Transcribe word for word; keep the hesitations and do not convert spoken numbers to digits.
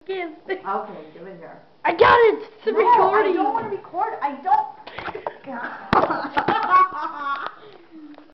Give. Okay, give it here. I got it. It's no, recording. I don't want to record. I don't. God.